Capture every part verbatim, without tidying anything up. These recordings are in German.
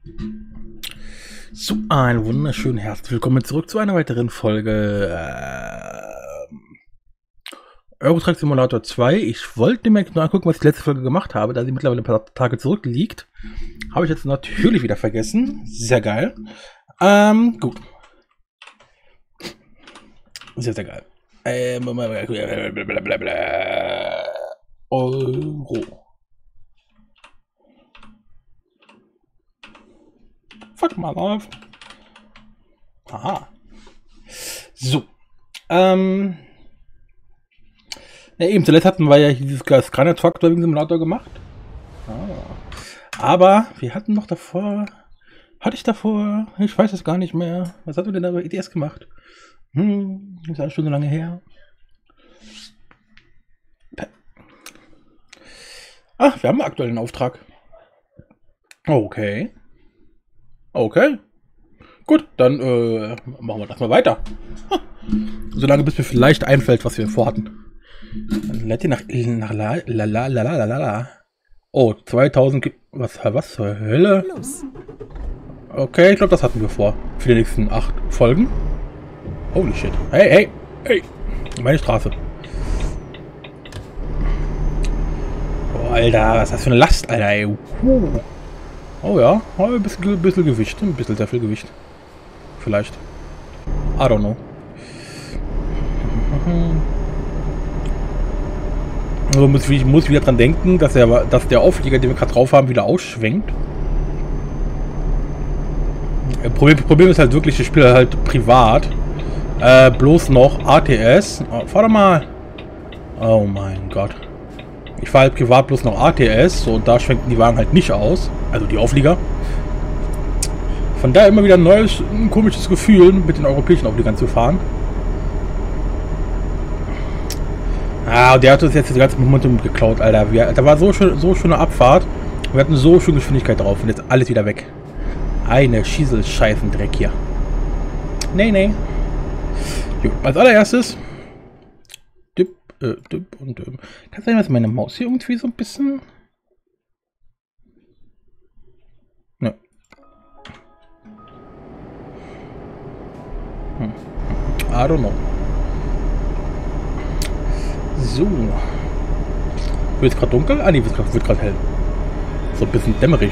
So, ein wunderschönen herzlich willkommen zurück zu einer weiteren Folge äh, Euro Truck Simulator zwei. Ich wollte mir nur angucken, was ich letzte Folge gemacht habe, da sie mittlerweile ein paar Tage zurückliegt. Habe ich jetzt natürlich wieder vergessen. Sehr geil. Ähm, gut. Sehr, sehr geil. Ähm, Euro. Fuck mal auf. Aha. So. Ähm. Ja, eben zuletzt hatten wir ja dieses Granite Truck Driving Simulator gemacht. Ah. Aber wir hatten noch davor. Hatte ich davor? Ich weiß es gar nicht mehr. Was hatten wir denn da bei E T S gemacht? Hm, ist alles schon so lange her. Ach, wir haben aktuell einen Auftrag. Okay. Okay. Gut, dann äh, machen wir das mal weiter. Ha. Solange bis mir vielleicht einfällt, was wir vorhatten. Dann lädt ihr nach, nach la, la, la, la, la, la, la. Oh, zweitausend. Was, was zur Hölle? Okay, ich glaube, das hatten wir vor. Für die nächsten acht Folgen. Holy shit. Hey, hey, hey. Meine Straße. Oh, Alter, was ist das für eine Last, Alter, ey. Uh. Oh ja, ein bisschen, bisschen Gewicht, ein bisschen sehr viel Gewicht. Vielleicht. I don't know. Also muss ich muss wieder dran denken, dass der, dass der Auflieger, den wir gerade drauf haben, wieder ausschwenkt. Problem, Problem ist halt wirklich, ich spiele halt privat. Äh, bloß noch A T S. Oh, fahr doch mal. Oh mein Gott. Ich fahre halt privat bloß noch A T S, so, und da schwenken die Wagen halt nicht aus. Also die Auflieger. Von daher immer wieder ein neues, ein komisches Gefühl, mit den europäischen Aufliegern zu fahren. Ah, der hat uns jetzt das ganze Momentum geklaut, Alter. Wir, da war so schön, so schöne Abfahrt. Wir hatten so schöne Geschwindigkeit drauf und jetzt alles wieder weg. Eine Schiesel-Scheißendreck hier. Nee, nee. Jo, als allererstes. Dip, äh, dip und dip. Kann sein, dass meine Maus hier irgendwie so ein bisschen. Ne. Hm. I don't know. So. Wird es gerade dunkel? Ah, nee, wird gerade hell. So ein bisschen dämmerig.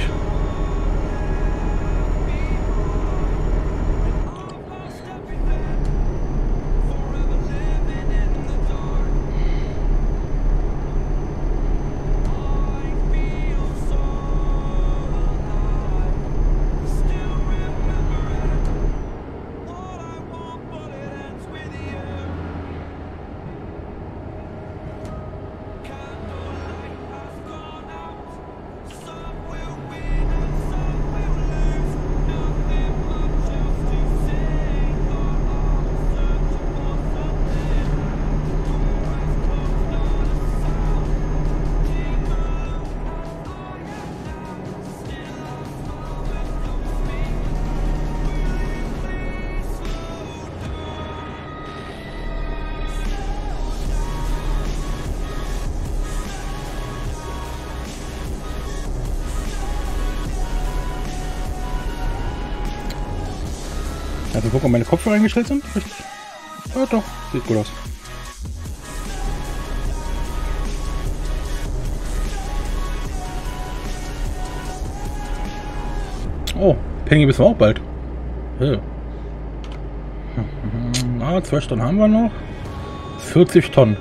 Also gucken, ob meine Kopfhörer eingestellt sind. Richtig. Ja doch, sieht gut aus. Oh, Penny wissen wir auch bald. Ja. Na, zwei Stunden haben wir noch. vierzig Tonnen.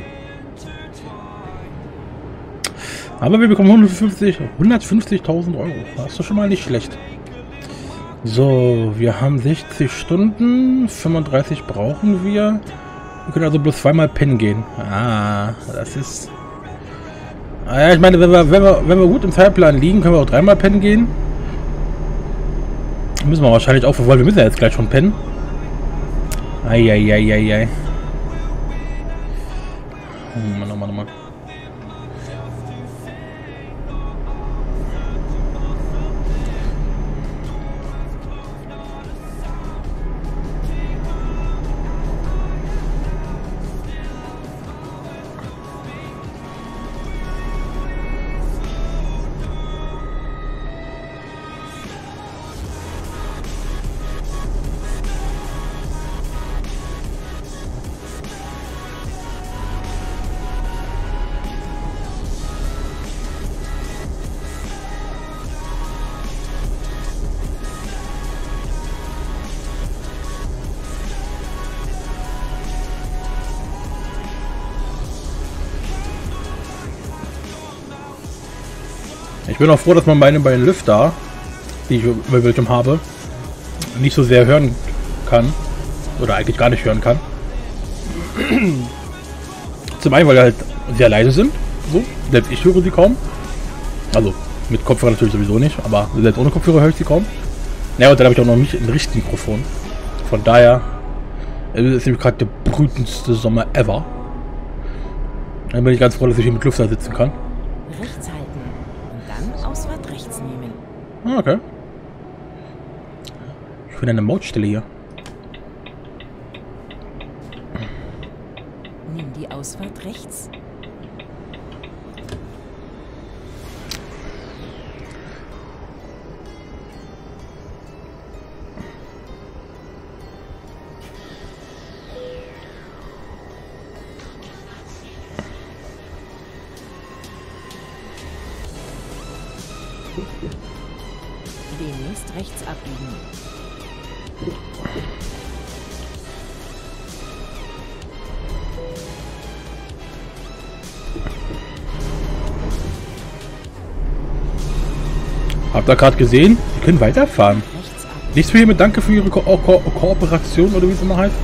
Aber wir bekommen hundertfünfzigtausend Euro. Das ist doch schon mal nicht schlecht. So, wir haben sechzig Stunden, fünfunddreißig brauchen wir. Wir können also bloß zweimal pennen gehen. Ah, das ist... Ah ja, ich meine, wenn wir, wenn wir, wenn wir gut im Zeitplan liegen, können wir auch dreimal pennen gehen. Müssen wir wahrscheinlich auch, weil wir müssen ja jetzt gleich schon pennen. Eieieiei. Oh Mann, oh Mann, oh Mann. bin auch froh, dass man meine beiden Lüfter, die ich über Bildschirm habe, nicht so sehr hören kann. Oder eigentlich gar nicht hören kann. Zum einen, weil die halt sehr leise sind. So, selbst ich höre sie kaum. Also, mit Kopfhörer natürlich sowieso nicht, aber selbst ohne Kopfhörer höre ich sie kaum. Ja, und dann habe ich auch noch nicht ein richtiges Mikrofon. Von daher es ist nämlich gerade der brütendste Sommer ever. Dann bin ich ganz froh, dass ich hier mit Lüfter sitzen kann. Rechts halten und dann Ausfahrt rechts nehmen. Ah, okay. Ich finde eine Mautstelle hier. Nimm die Ausfahrt rechts. Demnächst rechts abbiegen. Habt ihr gerade gesehen? Sie können weiterfahren. Rechts ab. Nichts für hier mit Danke für Ihre Ko Ko Kooperation oder wie es immer heißt.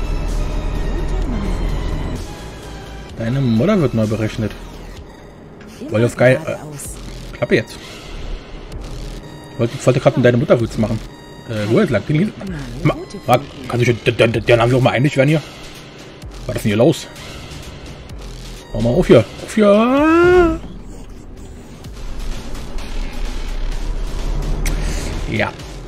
Deine Mutter wird neu berechnet. Immer Weil das geil. Äh, geradeaus. Klappe jetzt. Ich wollte, wollte gerade deine Mutterwürz machen. Äh, wo jetzt lang? Den Ma Ma kann sich der, der, der Name auch mal einig werden hier? Was ist denn hier los? Mach mal auf hier. Auf hier. Ja.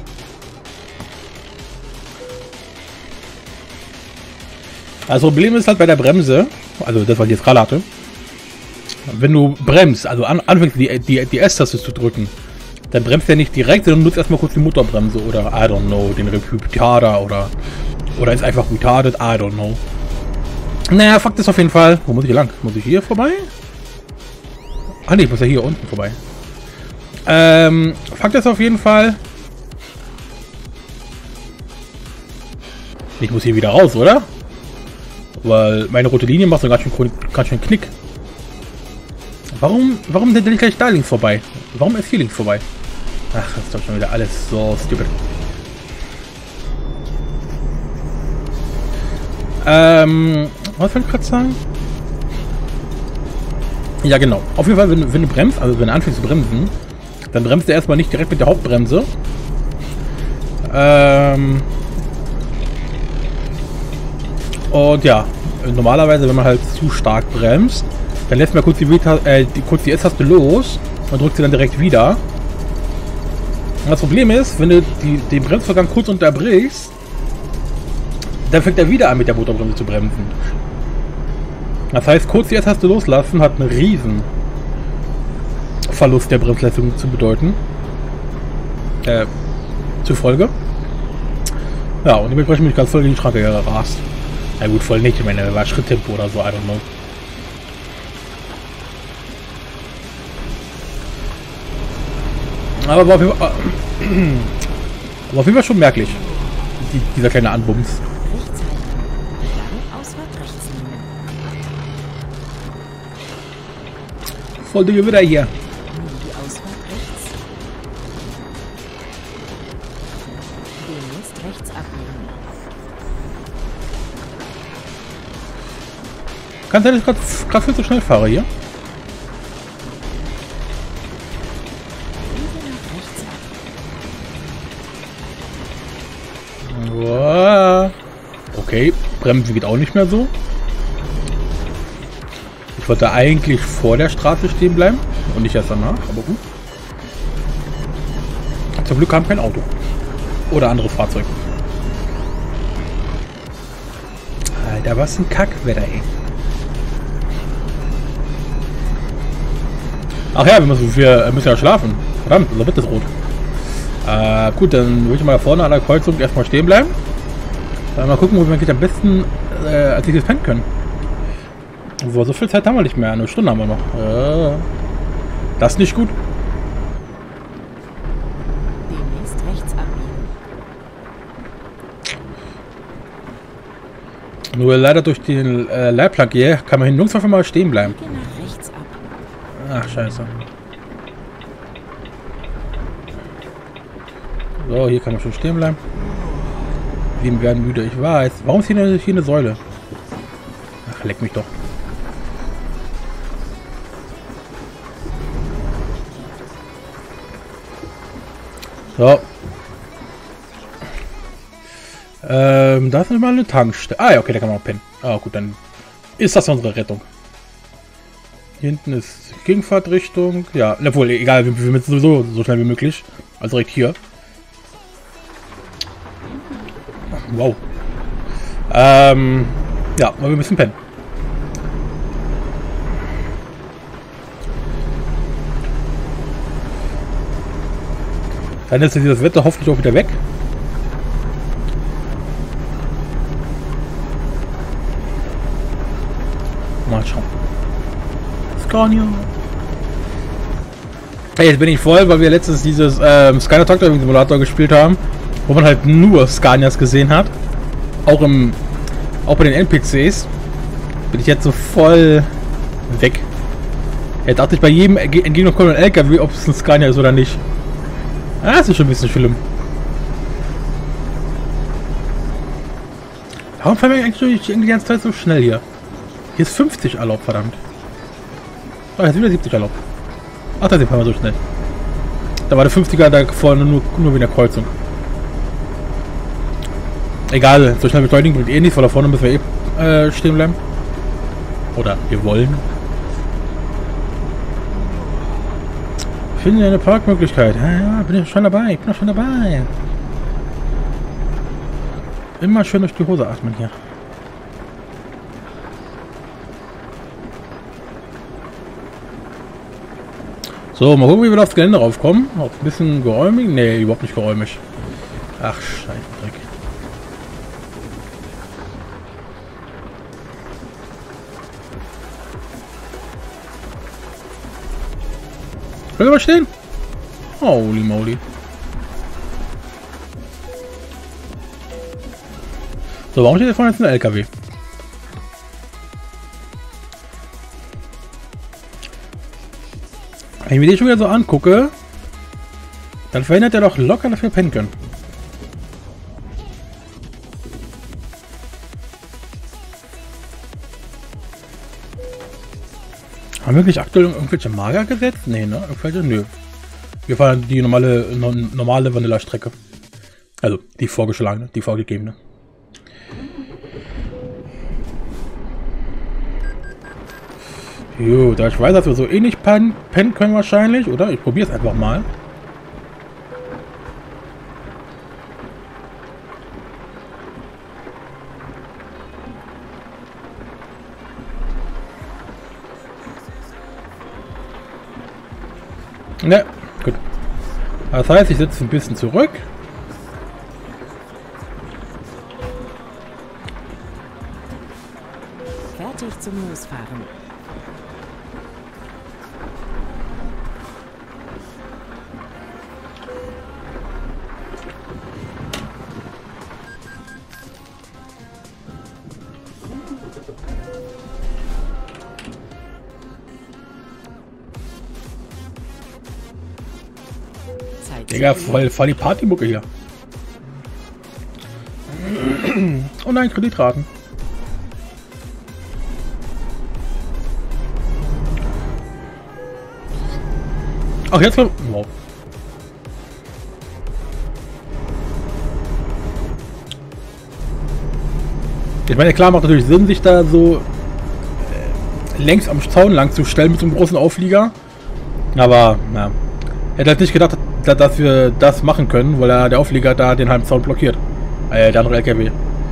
Das Problem ist halt bei der Bremse, also das, was ich jetzt gerade hatte, wenn du bremst, also an, anfängst die, die, die S-Taste zu drücken, dann bremst er nicht direkt, sondern nutzt erstmal kurz die Motorbremse oder I don't know, den Retarder oder oder ist einfach retarded, I don't know. Naja, Fakt ist auf jeden Fall, wo muss ich lang? Muss ich hier vorbei? Ah ne, ich muss ja hier unten vorbei. Ähm, Fakt ist auf jeden Fall, ich muss hier wieder raus, oder? Weil meine rote Linie macht so ganz schön, ganz schön Knick. Warum, warum denn nicht gleich da links vorbei? Warum ist hier links vorbei? Ach, das ist doch schon wieder alles so stupid. Ähm, was wollte ich gerade sagen? Ja, genau. Auf jeden Fall, wenn, wenn du bremst, also wenn du anfängst zu bremsen, dann bremst du erstmal nicht direkt mit der Hauptbremse. Ähm... Und ja, normalerweise, wenn man halt zu stark bremst, dann lässt man kurz die, äh, die, kurz die S-Taste los und drückt sie dann direkt wieder. Und das Problem ist, wenn du die, den Bremsvorgang kurz unterbrichst, dann fängt er wieder an, mit der Motorbremse zu bremsen. Das heißt, kurz die S-Taste loslassen hat einen riesen Verlust der Bremsleistung zu bedeuten. Äh, zur Folge. Ja, und dementsprechend bin ich ganz voll in die Schranke gerast. Na gut, voll nicht. Ich meine, war Schritttempo oder so, I don't know. Aber war auf jeden Fall, aber auf jeden Fall schon merklich, die, dieser kleine Anbums. Rechts halten. Dann Ausfahrt rechts nehmen. Voll Dinge wieder hier. Nimm die Ausfahrt rechts. Demnächst rechts abbiegen. Kann sein, dass ich gerade viel zu schnell fahre hier. Biege nach rechts ab. Wow. Okay, Bremsen geht auch nicht mehr so. Ich wollte eigentlich vor der Straße stehen bleiben und nicht erst danach, aber gut. Zum Glück kam kein Auto. Oder anderes Fahrzeug. Alter, was ein Kackwetter, ey. Ach ja, wir müssen, wir müssen ja schlafen. Verdammt, unser Bett ist rot. Äh, gut, dann würde ich mal vorne an der Kreuzung erstmal stehen bleiben. Dann mal gucken, wo wir eigentlich am besten äh, als nächstes pennen können. So, so viel Zeit haben wir nicht mehr. Eine Stunde haben wir noch. Äh, das ist nicht gut. Demnächst rechts abbiegen. Nur leider durch den äh, Leitplank hier kann man hier nirgends einfach mal stehen bleiben. Biege nach rechts ab. Ach, scheiße. So, hier kann man schon stehen bleiben. Wir werden müde, ich weiß. Warum ist hier eine, hier eine Säule? Ach, leck mich doch. So. Ähm, da ist mal eine Tankstelle. Ah ja, okay, da kann man auch pennen. Ah gut, dann ist das unsere Rettung. Hier hinten ist Gegenfahrtrichtung. Ja, obwohl, egal, wir, wir müssen sowieso so schnell wie möglich. Also direkt hier. Wow. Ähm, ja, aber wir müssen pennen. Dann ist dieses Wetter hoffentlich auch wieder weg. Mal schauen. Scania. Hey, jetzt bin ich voll, weil wir letztens dieses ähm, Scania Traktor Simulator gespielt haben, wo man halt nur Scanias gesehen hat. Auch im, auch bei den N P Cs bin ich jetzt so voll weg. Jetzt dachte ich bei jedem entgegenkommenden L K W, ob es ein Scania ist oder nicht. Ah, das ist schon ein bisschen schlimm. Warum fahren wir eigentlich irgendwie die ganze Zeit so schnell hier? Hier ist fünfzig erlaubt, verdammt. Oh, jetzt wieder siebzig erlaubt. Ach, da sind wir so schnell. Da war der fünfziger da vorne nur, nur wie eine Kreuzung. Egal, so schnell beschleunigen bringt eh nichts, weil da vorne müssen wir eh äh, stehen bleiben. Oder wir wollen. Finde eine Parkmöglichkeit. Ja, ja, bin ich schon dabei. Ich bin schon dabei. Immer schön durch die Hose atmen hier. So, mal gucken, wie wir aufs Gelände raufkommen. Auch ein bisschen geräumig? Nee, überhaupt nicht geräumig. Ach, Scheißdreck. Können wir mal stehen? Holy moly. So, warum steht hier vorne jetzt ein L K W? Wenn ich mir den schon wieder so angucke, dann verhindert er doch locker, dass wir pennen können. Haben wir wirklich aktuell irgendwelche Mager gesetzt? Nee, ne? Irgendwelche? Nö. Wir fahren die normale, no, normale Vanilla-Strecke. Also, die vorgeschlagene, die vorgegebene. Jo, da ich weiß, dass wir so ähnlich pennen, pennen können wahrscheinlich, oder? Ich probiere es einfach mal. Ne, gut. Das heißt, ich sitze ein bisschen zurück. Fertig zum Losfahren. Digga, voll, voll die Partymucke hier. Oh nein, Kreditraten. Ach, jetzt kommt... Wow. Ich meine, klar macht natürlich Sinn, sich da so äh, längs am Zaun lang zu stellen mit so einem großen Auflieger. Aber, ja. Hätte halt nicht gedacht, dass wir das machen können, weil er, der Auflieger da den halben Zaun blockiert. Äh, der andere L K W.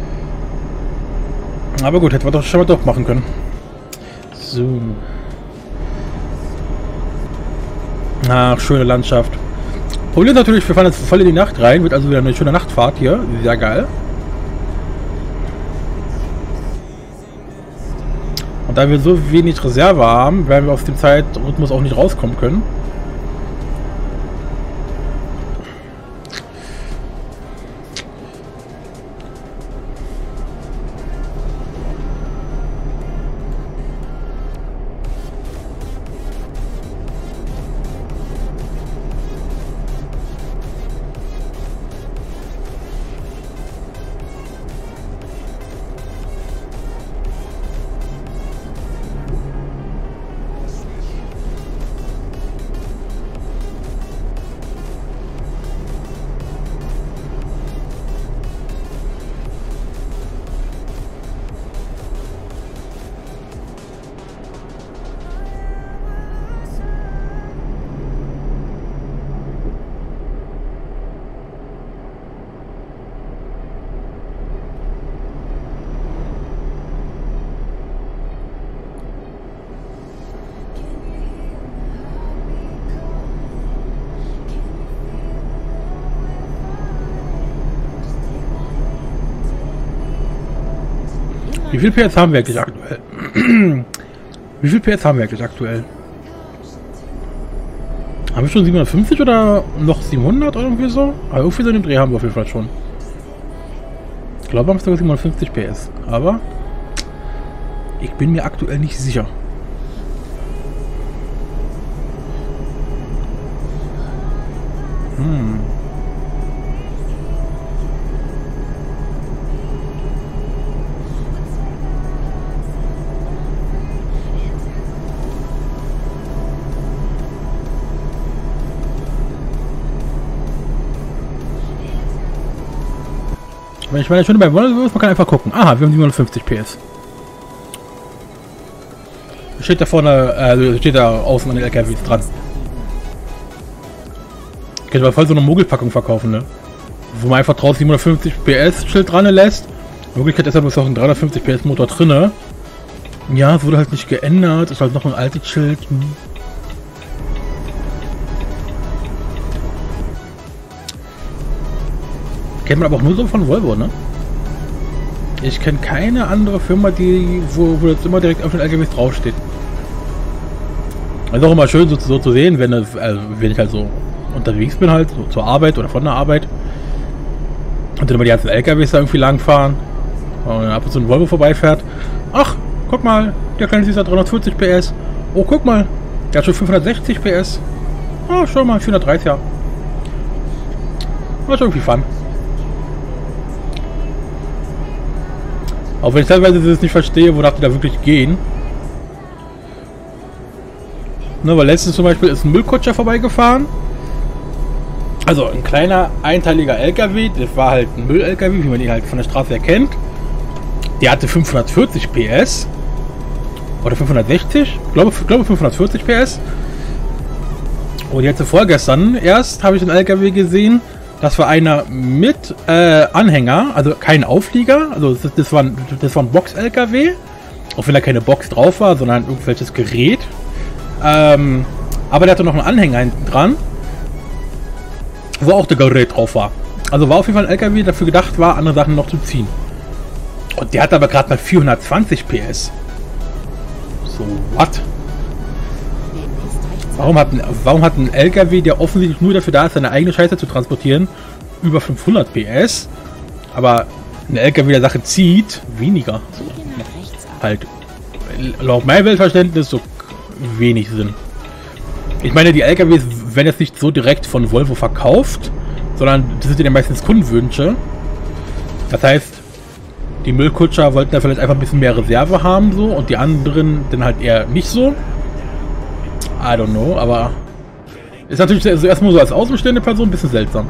Aber gut, hätten wir doch schon mal doch machen können. So. Ach, schöne Landschaft. Problem ist natürlich, wir fahren jetzt voll in die Nacht rein. Wird also wieder eine schöne Nachtfahrt hier. Sehr geil. Und da wir so wenig Reserve haben, werden wir aus dem Zeitrhythmus auch nicht rauskommen können. Wie viel P S haben wir eigentlich aktuell? Wie viel P S haben wir eigentlich aktuell? Haben wir schon siebenhundertfünfzig oder noch siebenhundert oder irgendwie so? Aber irgendwie so in dem Dreh haben wir auf jeden Fall schon. Ich glaube, wir haben sogar siebenhundertfünfzig P S. Aber ich bin mir aktuell nicht sicher. Hm. Ich meine, schon bei Volvo, man kann einfach gucken. Aha, wir haben siebenhundertfünfzig P S. Steht da vorne, äh, steht da außen an den L K Ws dran. Könnte man voll so eine Mogelpackung verkaufen, ne? Wo man einfach draußen siebenhundertfünfzig P S Schild dran lässt. In Wirklichkeit ist halt auch ein dreihundertfünfzig P S Motor drinne. Ja, es wurde halt nicht geändert. Ist halt noch ein altes Schild. Hm. Kennt man aber auch nur so von Volvo, ne? Ich kenne keine andere Firma, die wo, wo jetzt immer direkt auf den L K Ws draufsteht. Also auch immer schön so, so zu sehen, wenn, das, also wenn ich halt so unterwegs bin, halt so zur Arbeit oder von der Arbeit und dann immer die ganzen L K Ws da irgendwie langfahren und dann ab und zu ein Volvo vorbeifährt. Ach, guck mal, der kleine Süßer hat dreihundertvierzig P S. Oh, guck mal, der hat schon fünfhundertsechzig P S. Ah, schau mal, vierhundertdreißig. Ja. Das ist irgendwie fun. Auch wenn ich teilweise das nicht verstehe, wonach die da wirklich gehen. Ne, weil letztens zum Beispiel ist ein Müllkutscher vorbeigefahren. Also ein kleiner, einteiliger L K W. Das war halt ein Müll-L K W, wie man ihn halt von der Straße erkennt. Der hatte fünfhundertvierzig P S. Oder fünfhundertsechzig. Ich glaube, ich glaube fünfhundertvierzig P S. Und jetzt vorgestern erst habe ich einen L K W gesehen. Das war einer mit äh, Anhänger, also kein Auflieger, also das, das, war, ein, das war ein Box-L K W, auch wenn da keine Box drauf war, sondern irgendwelches Gerät. Ähm, aber der hatte noch einen Anhänger hinten dran, wo auch das Gerät drauf war. Also war auf jeden Fall ein L K W, der dafür gedacht war, andere Sachen noch zu ziehen. Und der hat aber gerade mal vierhundertzwanzig P S. So, what? Warum hat, ein, warum hat ein L K W, der offensichtlich nur dafür da ist, seine eigene Scheiße zu transportieren, über fünfhundert P S, aber ein L K W, der Sache zieht, weniger. So, halt, laut meinem Weltverständnis so wenig Sinn. Ich meine, die L K Ws werden jetzt nicht so direkt von Volvo verkauft, sondern das sind ja meistens Kundenwünsche. Das heißt, die Müllkutscher wollten da vielleicht einfach ein bisschen mehr Reserve haben, so, und die anderen dann halt eher nicht so. I don't know, aber ist natürlich also erstmal so als außenstehende Person ein bisschen seltsam.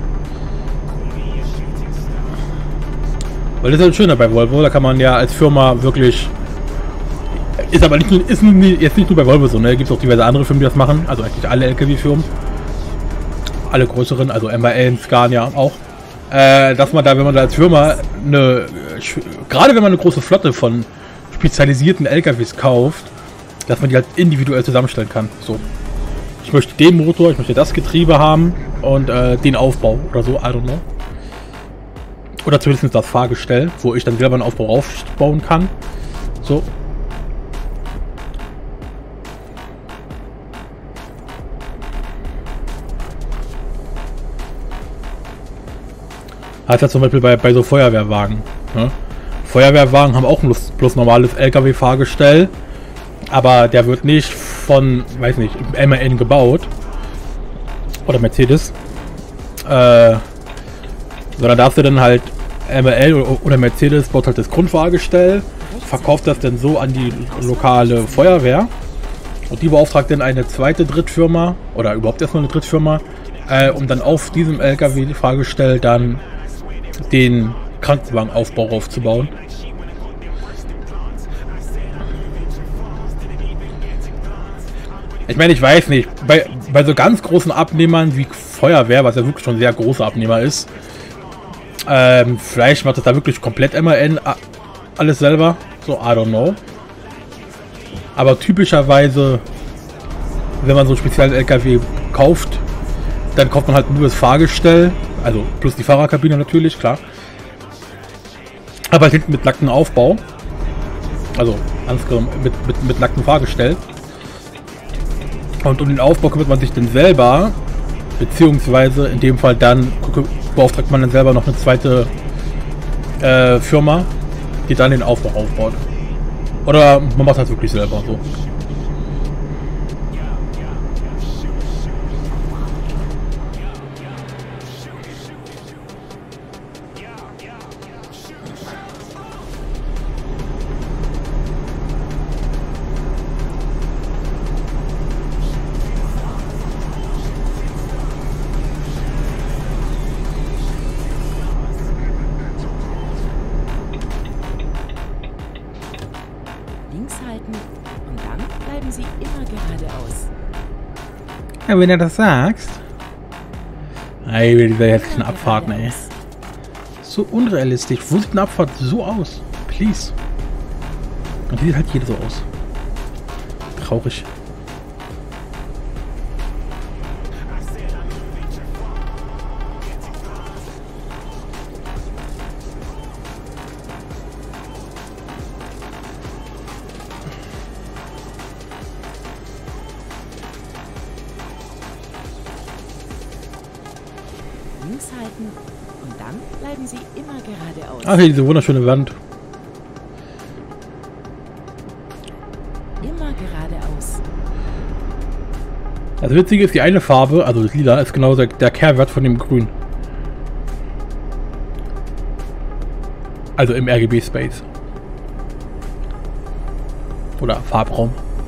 Weil das ist halt schöner bei Volvo, da kann man ja als Firma wirklich, ist aber nicht, ist jetzt nicht nur bei Volvo so, ne, gibt es auch diverse andere Firmen, die das machen, also eigentlich alle L K W-Firmen, alle größeren, also M A N, Scania auch, äh, dass man da, wenn man da als Firma eine, gerade wenn man eine große Flotte von spezialisierten L K Ws kauft, dass man die halt individuell zusammenstellen kann. So, ich möchte den Motor, ich möchte das Getriebe haben und äh, den Aufbau oder so, I don't know. Oder zumindest das Fahrgestell, wo ich dann selber einen Aufbau aufbauen kann. So. Heißt ja zum Beispiel bei, bei so Feuerwehrwagen. Ne? Feuerwehrwagen haben auch bloß, bloß normales L K W-Fahrgestell. Aber der wird nicht von, weiß nicht, M A N gebaut. Oder Mercedes. Äh, sondern darfst du dann halt M A N oder Mercedes baut halt das Grundfahrgestell, verkauft das dann so an die lokale Feuerwehr. Und die beauftragt dann eine zweite Drittfirma, oder überhaupt erstmal eine Drittfirma, äh, um dann auf diesem L K W-Fahrgestell dann den Krankenwagenaufbau aufzubauen. Ich meine, ich weiß nicht, bei, bei so ganz großen Abnehmern wie Feuerwehr, was ja wirklich schon ein sehr großer Abnehmer ist, ähm, vielleicht macht das da wirklich komplett M A N alles selber, so, I don't know. Aber typischerweise, wenn man so einen speziellen L K W kauft, dann kauft man halt nur das Fahrgestell, also plus die Fahrerkabine natürlich, klar. Aber hinten mit nacktem Aufbau. Also mit, mit, mit nacktem Fahrgestell. Und um den Aufbau kümmert man sich dann selber, beziehungsweise in dem Fall dann beauftragt man dann selber noch eine zweite äh, Firma, die dann den Aufbau aufbaut. Oder man macht halt wirklich selber so. Ja, wenn du das sagst. Ey, wie diese hässlichen Abfahrten, ey. So unrealistisch. Wo sieht eine Abfahrt so aus? Please. Und die sieht halt jede so aus. Traurig. Links halten und dann bleiben Sie immer geradeaus. Ach, hier diese wunderschöne Wand. Immer geradeaus. Das Witzige ist, die eine Farbe, also das Lila, ist genau der, der Kehrwert von dem Grün. Also im R G B-Space. Oder Farbraum.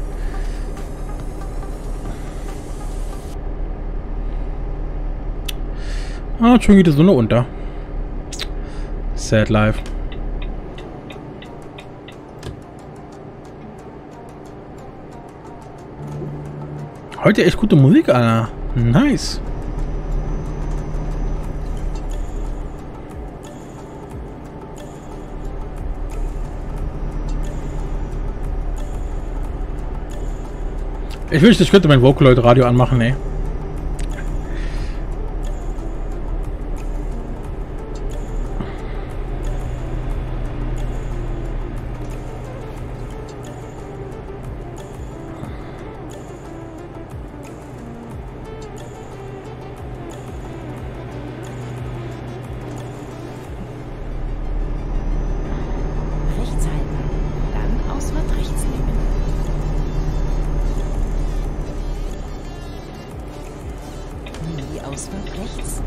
Ah, schon geht die Sonne unter. Sad life. Heute echt gute Musik, Alter. Nice. Ich wünschte, ich könnte mein Vocaloid Radio anmachen, ey. Ausfahrt rechts.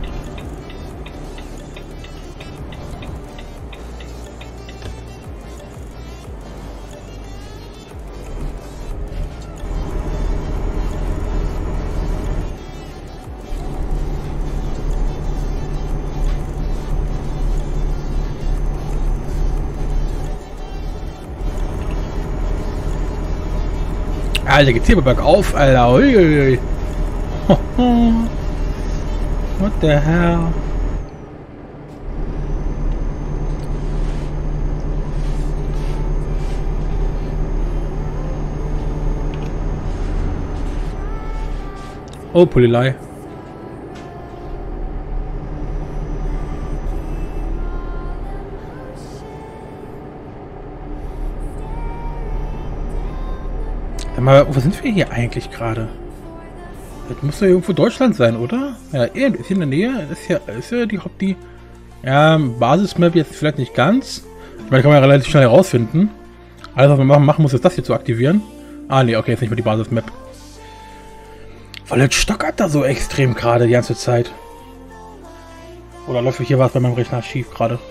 Alter, geht's hier bergauf, Alter. Uiuiui. What the hell? Oh, Polizei. Sag mal, wo sind wir hier eigentlich gerade? Das muss ja irgendwo Deutschland sein, oder? Ja, ist hier in der Nähe. Ist ja, ist ja die Haupt die. Ja, Basismap jetzt vielleicht nicht ganz. Ich meine, kann man ja relativ schnell herausfinden. Alles, was man machen, machen muss, ist das hier zu aktivieren. Ah, nee, okay, ist nicht mehr die Basismap. Weil jetzt stockert da so extrem gerade die ganze Zeit. Oder läuft hier was bei meinem Rechner schief gerade?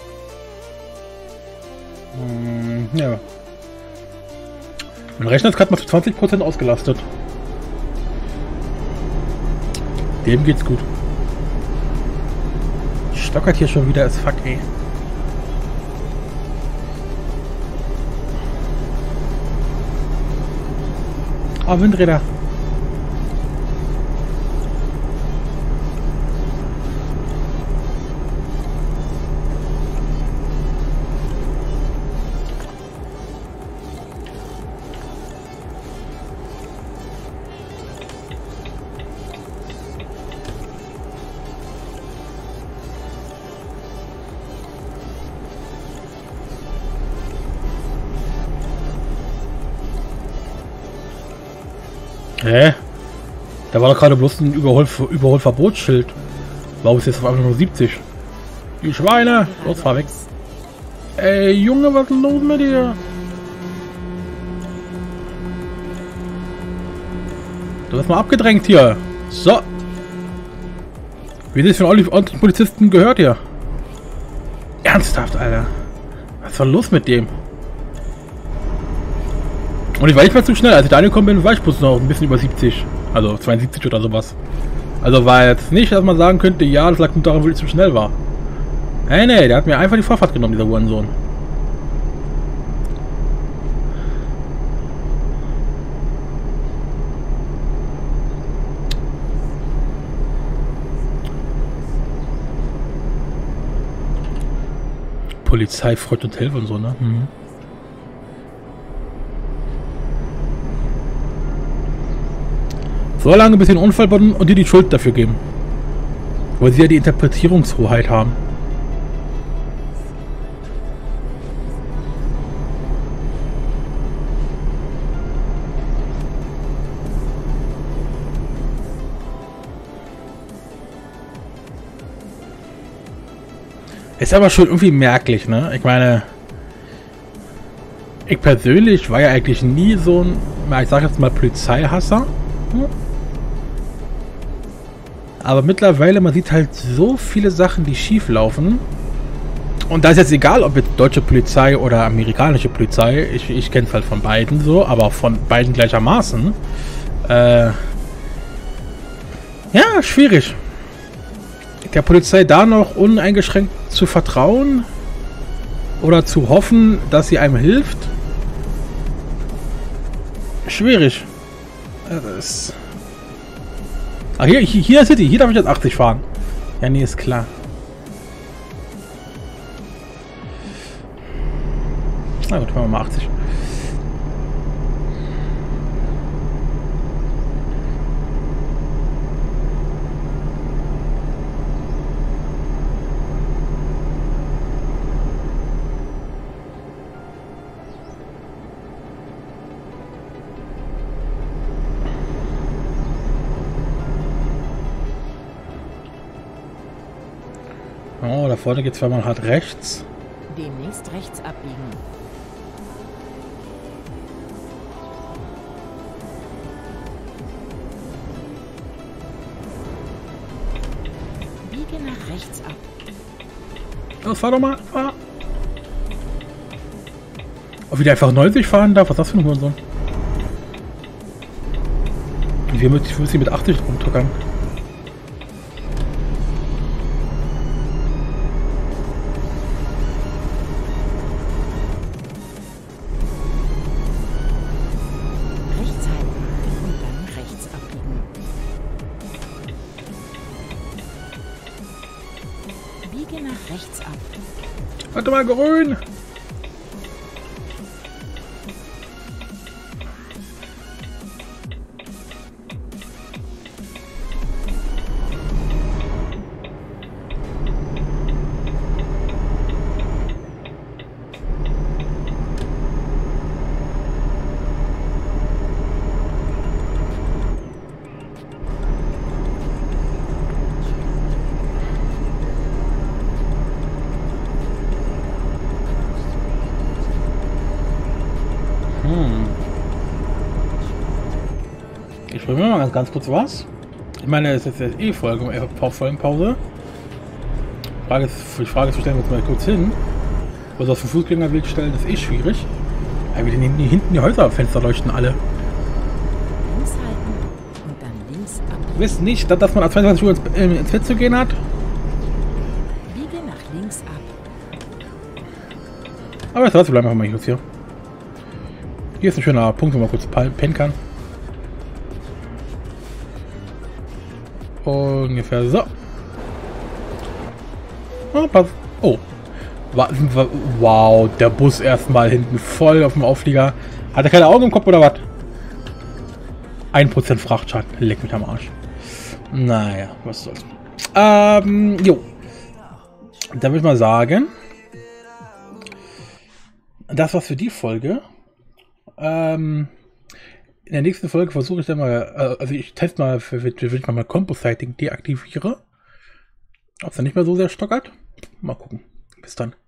Hm, ja. Mein Rechner ist gerade mal zu zwanzig Prozent ausgelastet. Dem geht's gut. Stockert hier schon wieder as fuck, ey. Ah, oh, Windräder. Hä? Da war doch gerade bloß ein Überhol Überholverbotsschild. Warum ist jetzt auf einmal nur siebzig? Die Schweine! Los, fahr weg. Ey, Junge, was ist los mit dir? Du hast mal abgedrängt hier. So. Wie das von ordentlichen Polizisten gehört hier. Ernsthaft, Alter. Was war los mit dem? Und ich war nicht mehr zu schnell. Als ich da angekommen bin, war ich bloß noch ein bisschen über siebzig. Also zweiundsiebzig oder sowas. Also war jetzt nicht, dass man sagen könnte, ja, das lag nur daran, weil ich zu schnell war. Hey, nee, der hat mir einfach die Vorfahrt genommen, dieser Hurensohn. Polizei, Freund und Helfer und so, ne? Mhm. So lange bis den Unfall bauen und dir die Schuld dafür geben. Weil sie ja die Interpretierungshoheit haben. Ist aber schon irgendwie merklich, ne? Ich meine, ich persönlich war ja eigentlich nie so ein, ich sag jetzt mal, Polizeihasser. Hm? Aber mittlerweile, man sieht halt so viele Sachen, die schief laufen. Und da ist jetzt egal, ob jetzt deutsche Polizei oder amerikanische Polizei. Ich, ich kenne es halt von beiden so, aber von beiden gleichermaßen. Äh, ja, schwierig. Der Polizei da noch uneingeschränkt zu vertrauen oder zu hoffen, dass sie einem hilft. Schwierig. Das ah, hier, hier, hier in der City, hier darf ich jetzt achtzig fahren. Ja, nee, ist klar. Na gut, machen wir mal achtzig. Oh, da vorne geht zweimal hart rechts. Demnächst rechts abbiegen. Biege nach rechts ab. Los, fahr doch mal. Fahr. Oh, wie der einfach neunzig fahren darf. Was ist das für ein Hurensohn? Wir müssen sie mit achtzig rumtuckern. Nach rechts ab. Warte mal, grün! Ich probiere mal ganz, ganz kurz was. Ich meine, es ist jetzt eh Folge, Folgenpause. Frage ist, die Frage ist, wir stellen uns mal kurz hin. Was aus dem Fußgängerweg stellen, ist eh schwierig. Aber wir hinten, hinten die Häuserfenster leuchten alle. Links halten und dann links ab. Du wisst nicht, dass man ab zweiundzwanzig Uhr ins, äh, ins Bett zu gehen hat? Biege nach links ab. Aber jetzt was, wir bleiben einfach mal kurz hier. Hier ist ein schöner Punkt, wo man kurz pennen kann. Ungefähr so. Oh, pass. Oh. Wow, der Bus erstmal hinten voll auf dem Auflieger. Hat er keine Augen im Kopf oder was? ein Prozent Frachtschaden. Leck mich am Arsch. Naja, was soll's. Ähm, jo. Dann würde ich mal sagen, das war's für die Folge. Ähm, In der nächsten Folge versuche ich dann mal, also ich teste mal, wenn ich mal Compositing deaktiviere. Ob es dann nicht mehr so sehr stockert. Mal gucken. Bis dann.